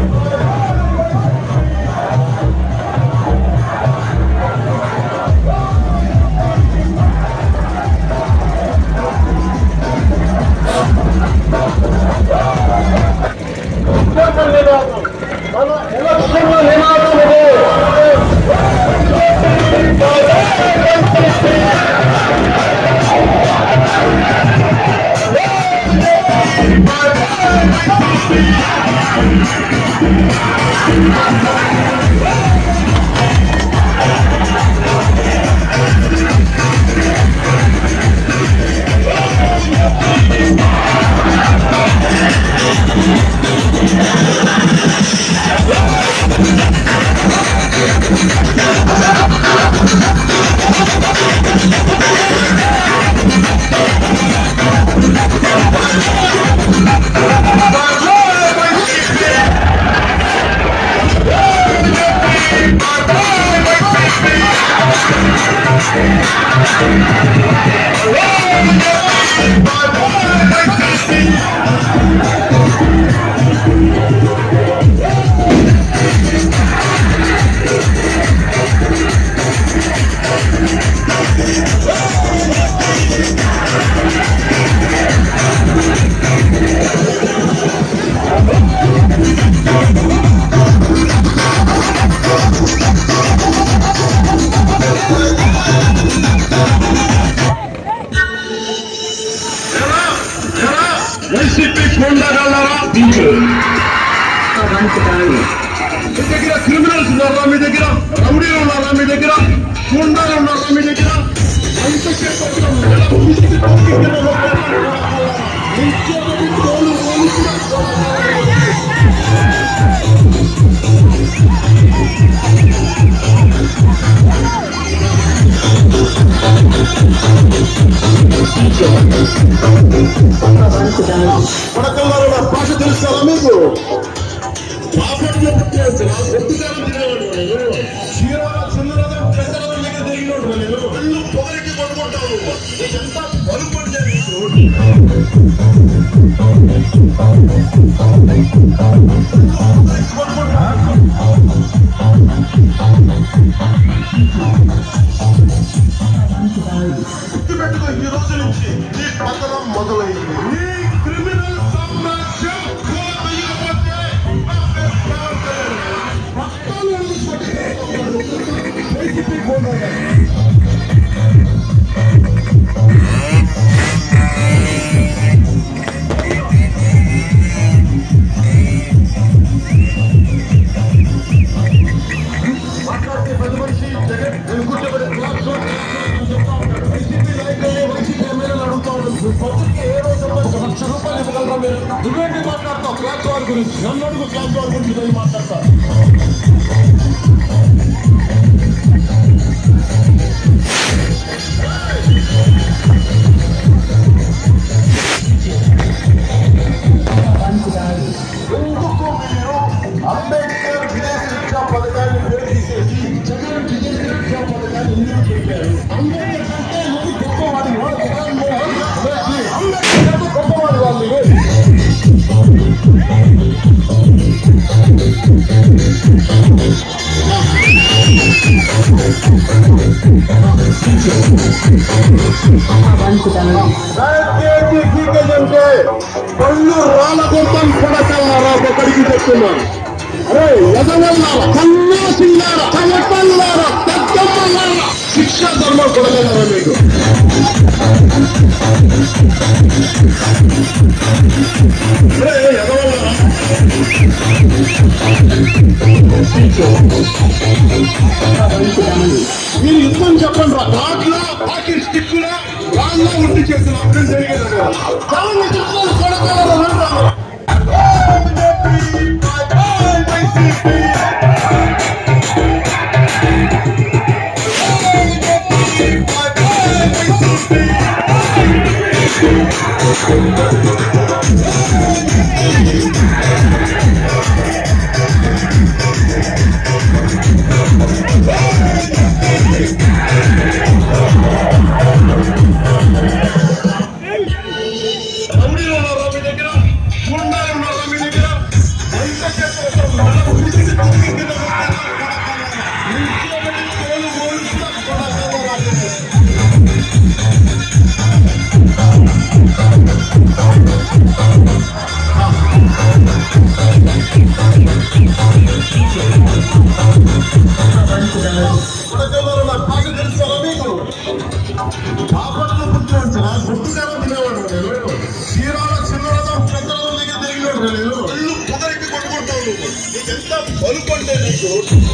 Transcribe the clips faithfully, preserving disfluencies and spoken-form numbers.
Criminals ఉన్నారా మీ దగ్గర, రౌడీలు ఉన్నారా మీ దగ్గర, గుండాలు ఉన్నారా మీ దగ్గర? పడకల్లో భాష తెలుస్తారా మీకు? పొగరికి పడుకుంటావు ఇదంతా పలుపడి గుర్తుపెట్టుకో, ఈ రోజు నుంచి నీ పతనం మొదలైంది. నీ క్రిమినల్ సామ్రాజ్యం మాట్లాడితే పది మనిషి జగన్ నేను కూర్చోబెట్టే క్లాస్ వైసీపీ నాయకులు వైసీపీ ఎమ్మెల్యేలు అడుగుతా ఉన్నాను, పొద్దుకి ఏ రోజు లక్ష రూపాయలు ఇవ్వగలరా మీరు? నువ్వేంటి మాట్లాడతావు క్లాస్ వారి గురించి? నన్ను అడుగు క్లాస్ వారి గురించి నేను మాట్లాడతా. ఎందుకు మీరు అంబేద్కర్ విదేశీ విద్యా పథకాన్ని పేరు తీసేసి జగన్ విదేశీ విద్యా పథకాన్ని ఎందుకు చెప్పారు? అంబేద్కర్ అంటే నువ్వు గొప్పవాడి వాడు జగన్మోహన్ రెడ్డి. అంబేద్కర్ గొప్పవాడి వాళ్ళు అంటే పళ్ళు రాళ్ళ గొప్పం కొడకల్లారా ఒకడికి చెప్తున్నాను. అరే ఎదవల్లారా, కన్నాసిల్లారా, కలపల్లారా, పెద్దమ్మల్లారా, శిక్షా ధర్మం కొడగలరా మీకు? అరే ఎదవల్లారా, మీరు యుద్ధం చెప్పండి రా. దాంట్లో పాకిట్ స్టిక్లా వాళ్ళ ఉండి చేసిన అర్థం జరిగేది కొడగలరా అంటారు. రౌడీలు ఉన్నారా మీ దగ్గర? నీకెంత బలుపు అంటే నీకు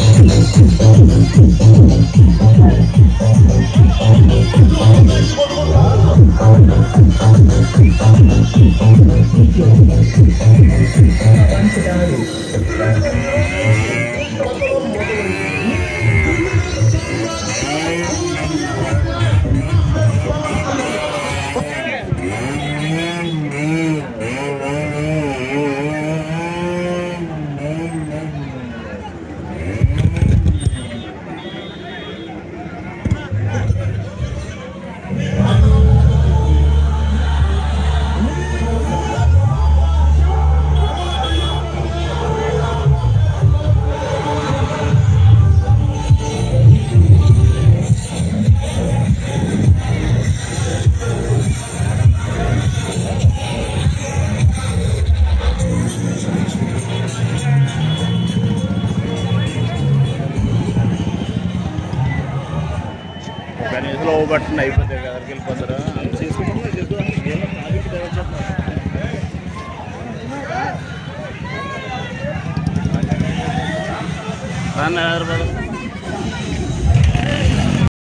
స్లో బట్టన్ అయిపోతాయి కదా వెళ్ళిపోతారా చేసుకుంటాం